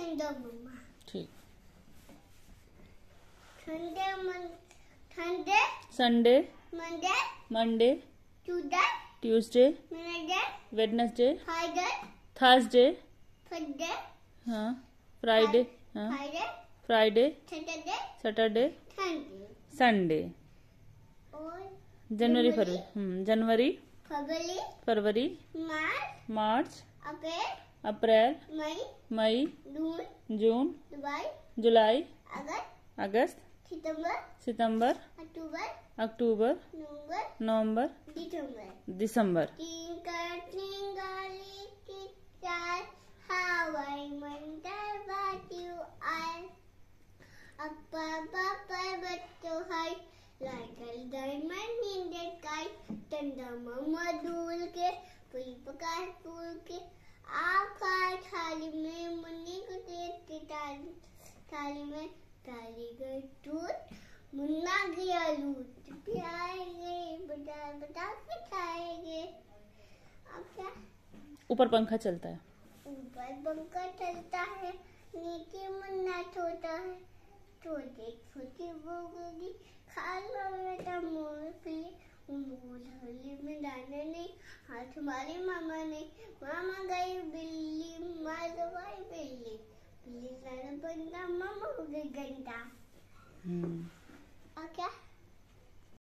And the mamma. ठीक। Sunday Monday Monday Tuesday Wednesday Friday Thursday हाँ Friday Friday Saturday Sunday. और जनवरी फरवरी मार्च अप्रैल मई जून जुलाई अगस्त सितंबर अक्टूबर नवंबर दिसंबर। How I wonder what you are. Up above, but so high, like a diamond in the sky. Tanda mama धूल के, कोई प्रकाश फूल के, आका थाली में मुन्नी को देख के थाली में डाली गई दूध, मुन्ना गया लूट, पियाएंगे बता के खाएंगे। अब क्या? ऊपर पंखा चलता है, ऊपर पंखा चलता है, नीचे मुन्ना छोटा है, छोटी छोटी बोगी खा लो बेटा मूंगफली, मूंगफली में दाने नहीं, हाथ हमारी मामा ने, मामा गई बिल्ली मार गई बिल्ली, बिल्ली लाना बनता मामा हो गई गंदा। और क्या?